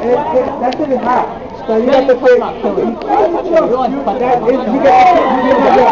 That's in half. So you have to pay. You get